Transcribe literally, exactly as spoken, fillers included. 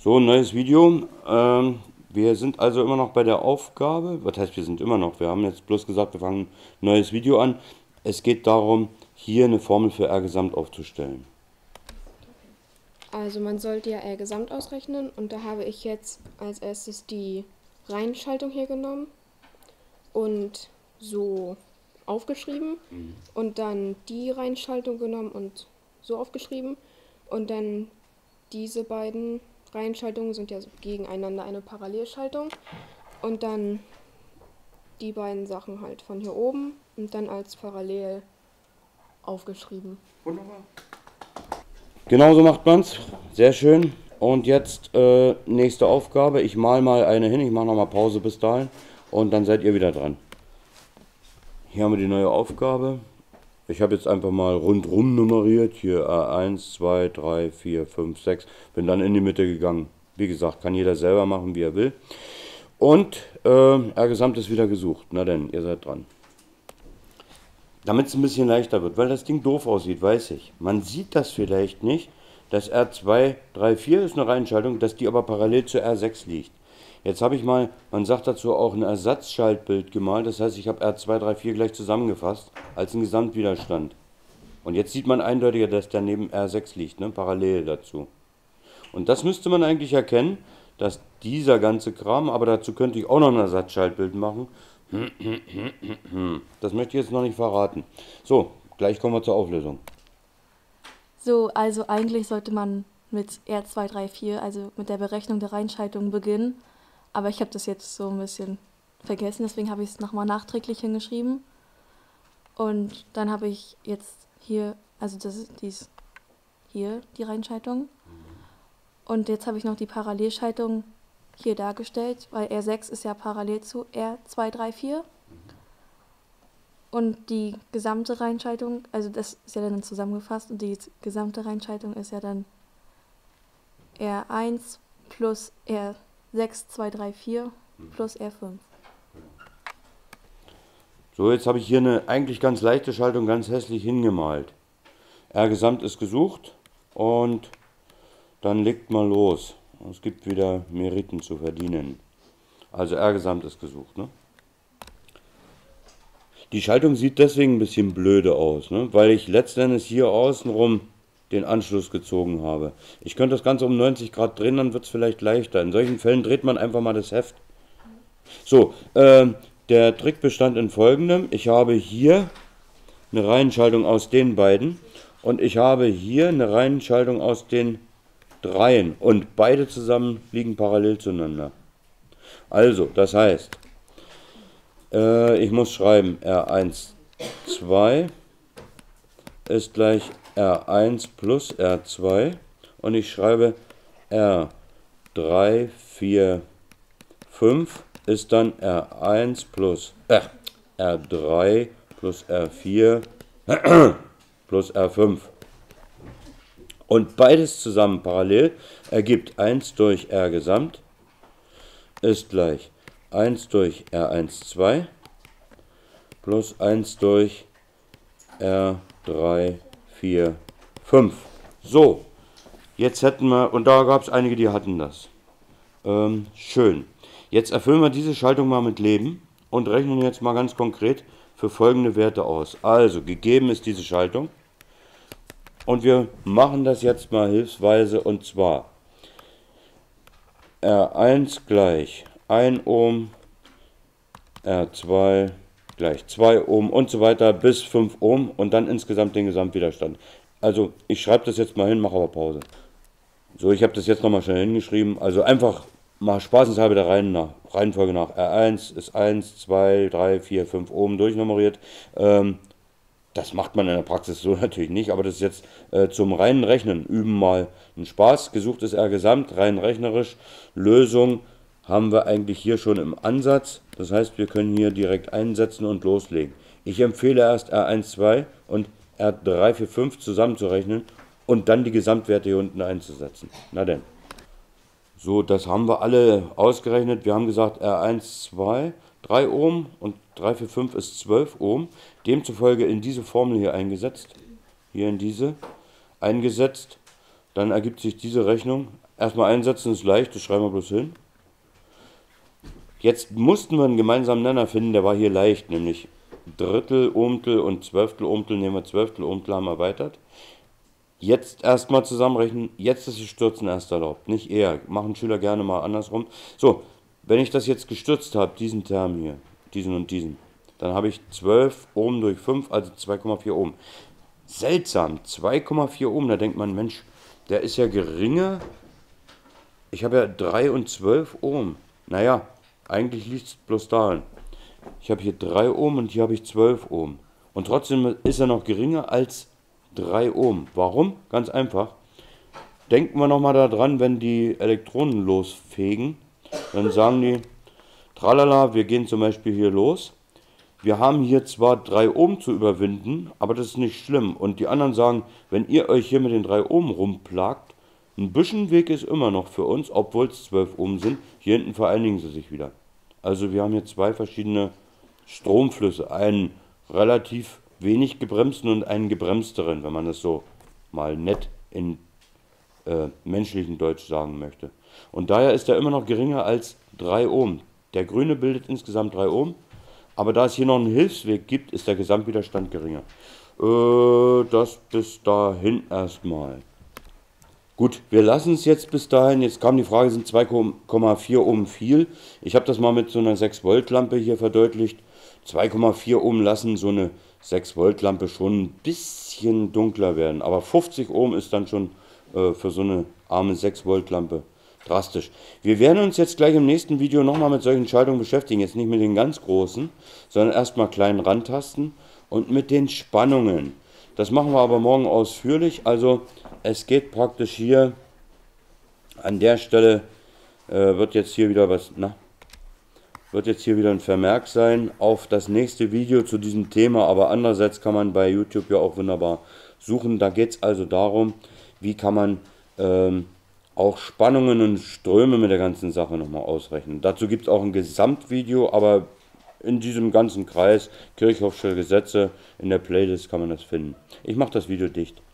So, ein neues Video. Ähm, wir sind also immer noch bei der Aufgabe. Was heißt, wir sind immer noch? Wir haben jetzt bloß gesagt, wir fangen ein neues Video an. Es geht darum, hier eine Formel für R-Gesamt aufzustellen. Also man sollte ja R-Gesamt ausrechnen und da habe ich jetzt als erstes die Reihenschaltung hier genommen und so aufgeschrieben Mhm. und dann die Reihenschaltung genommen und so aufgeschrieben und dann diese beiden Reihenschaltungen sind ja gegeneinander eine Parallelschaltung und dann die beiden Sachen halt von hier oben und dann als parallel aufgeschrieben. Wunderbar. Genauso macht man es. Sehr schön. Und jetzt äh, nächste Aufgabe. Ich mal mal eine hin. Ich mache nochmal Pause bis dahin. Und dann seid ihr wieder dran. Hier haben wir die neue Aufgabe. Ich habe jetzt einfach mal rundrum nummeriert. Hier A eins, zwei, drei, vier, fünf, sechs. Bin dann in die Mitte gegangen. Wie gesagt, kann jeder selber machen, wie er will. Und äh, R-Gesamt ist wieder gesucht. Na denn, ihr seid dran. Damit es ein bisschen leichter wird, weil das Ding doof aussieht, weiß ich. Man sieht das vielleicht nicht, dass R zwei, drei, vier ist eine Reihenschaltung, dass die aber parallel zu R sechs liegt. Jetzt habe ich mal, man sagt dazu auch ein Ersatzschaltbild gemalt, das heißt, ich habe R zwei, drei, vier gleich zusammengefasst als einen Gesamtwiderstand. Und jetzt sieht man eindeutiger, dass der neben R sechs liegt, ne, parallel dazu. Und das müsste man eigentlich erkennen, dass dieser ganze Kram, aber dazu könnte ich auch noch ein Ersatzschaltbild machen. Das möchte ich jetzt noch nicht verraten. So, gleich kommen wir zur Auflösung. So, also eigentlich sollte man mit R zwei, drei, vier, also mit der Berechnung der Reihenschaltung beginnen. Aber ich habe das jetzt so ein bisschen vergessen, deswegen habe ich es nochmal nachträglich hingeschrieben. Und dann habe ich jetzt hier, also das ist dies hier, die Reihenschaltung. Und jetzt habe ich noch die Parallelschaltung hier dargestellt, weil R sechs ist ja parallel zu R zwei, drei, vier. Und die gesamte Reihenschaltung, also das ist ja dann zusammengefasst, und die gesamte Reihenschaltung ist ja dann R eins plus R sechs, zwei, drei, vier plus R fünf. So, jetzt habe ich hier eine eigentlich ganz leichte Schaltung ganz hässlich hingemalt. R-Gesamt ist gesucht und dann legt mal los. Es gibt wieder Meriten zu verdienen. Also R-Gesamt ist gesucht, ne? Die Schaltung sieht deswegen ein bisschen blöde aus, ne? Weil ich letztendlich hier außenrum den Anschluss gezogen habe. Ich könnte das Ganze um neunzig Grad drehen, dann wird es vielleicht leichter. In solchen Fällen dreht man einfach mal das Heft. So, äh, der Trick bestand in folgendem. Ich habe hier eine Reihenschaltung aus den beiden und ich habe hier eine Reihenschaltung aus den Dreien und beide zusammen liegen parallel zueinander. Also, das heißt, äh, ich muss schreiben, R eins, zwei ist gleich R eins plus R zwei und ich schreibe R drei, vier, fünf ist dann R eins plus äh, R drei plus R vier plus R fünf. Und beides zusammen parallel ergibt eins durch R-Gesamt ist gleich eins durch R eins, zwei plus eins durch R drei, vier, fünf. So, jetzt hätten wir, und da gab es einige, die hatten das. Ähm, schön. Jetzt erfüllen wir diese Schaltung mal mit Leben und rechnen jetzt mal ganz konkret für folgende Werte aus. Also, gegeben ist diese Schaltung. Und wir machen das jetzt mal hilfsweise, und zwar R eins gleich ein Ohm, R zwei gleich zwei Ohm und so weiter bis fünf Ohm und dann insgesamt den Gesamtwiderstand. Also ich schreibe das jetzt mal hin, mache aber Pause. So, ich habe das jetzt nochmal schnell hingeschrieben. Also einfach mal spaßenshalber der Reihen nach, Reihenfolge nach. R eins ist eins, zwei, drei, vier, fünf Ohm durchnummeriert. Ähm, Das macht man in der Praxis so natürlich nicht, aber das ist jetzt äh, zum reinen Rechnen. Üben mal einen Spaß. Gesucht ist R-Gesamt, rein rechnerisch. Lösung haben wir eigentlich hier schon im Ansatz. Das heißt, wir können hier direkt einsetzen und loslegen. Ich empfehle erst R eins, zwei und R drei, vier, fünf zusammenzurechnen und dann die Gesamtwerte hier unten einzusetzen. Na denn. So, das haben wir alle ausgerechnet. Wir haben gesagt R eins, zwei, drei Ohm und drei, vier, fünf ist zwölf Ohm. Demzufolge in diese Formel hier eingesetzt. Hier in diese eingesetzt. dann ergibt sich diese Rechnung. Erstmal einsetzen ist leicht, das schreiben wir bloß hin. Jetzt mussten wir einen gemeinsamen Nenner finden, der war hier leicht, nämlich Drittel Ohmtel und Zwölftel Ohmtel, nehmen wir Zwölftel Ohmtel, haben wir erweitert. Jetzt erstmal zusammenrechnen, jetzt ist das Stürzen erst erlaubt, nicht eher. Machen Schüler gerne mal andersrum. So, wenn ich das jetzt gestürzt habe, diesen Term hier, diesen und diesen, dann habe ich zwölf Ohm durch fünf, also zwei Komma vier Ohm. Seltsam, zwei Komma vier Ohm, da denkt man, Mensch, der ist ja geringer. Ich habe ja drei und zwölf Ohm. Naja, eigentlich liegt es bloß daran. Ich habe hier drei Ohm und hier habe ich zwölf Ohm. Und trotzdem ist er noch geringer als drei Ohm. Warum? Ganz einfach. Denken wir nochmal daran, wenn die Elektronen losfegen, dann sagen die, tralala, wir gehen zum Beispiel hier los. Wir haben hier zwar drei Ohm zu überwinden, aber das ist nicht schlimm. Und die anderen sagen, wenn ihr euch hier mit den drei Ohm rumplagt, ein bisschen Weg ist immer noch für uns, obwohl es zwölf Ohm sind. Hier hinten vereinigen sie sich wieder. Also wir haben hier zwei verschiedene Stromflüsse. Einen relativ wenig gebremsten und einen gebremsteren, wenn man das so mal nett in äh, menschlichen Deutsch sagen möchte. Und daher ist er immer noch geringer als drei Ohm. Der grüne bildet insgesamt drei Ohm, aber da es hier noch einen Hilfsweg gibt, ist der Gesamtwiderstand geringer. Äh, das bis dahin erstmal. Gut, wir lassen es jetzt bis dahin. Jetzt kam die Frage, sind zwei Komma vier Ohm viel? Ich habe das mal mit so einer sechs Volt Lampe hier verdeutlicht. zwei Komma vier Ohm lassen so eine sechs Volt Lampe schon ein bisschen dunkler werden. Aber fünfzig Ohm ist dann schon äh, für so eine arme sechs Volt Lampe drastisch. Wir werden uns jetzt gleich im nächsten Video nochmal mit solchen Schaltungen beschäftigen. Jetzt nicht mit den ganz großen, sondern erstmal kleinen Randtasten und mit den Spannungen. Das machen wir aber morgen ausführlich. Also es geht praktisch hier an der Stelle, äh, wird jetzt hier wieder was, na, wird jetzt hier wieder ein Vermerk sein auf das nächste Video zu diesem Thema. Aber andererseits kann man bei YouTube ja auch wunderbar suchen. Da geht es also darum, wie kann man ähm, auch Spannungen und Ströme mit der ganzen Sache nochmal ausrechnen. Dazu gibt es auch ein Gesamtvideo, aber in diesem ganzen Kreis, Kirchhoffsche Gesetze, in der Playlist kann man das finden. Ich mache das Video dicht.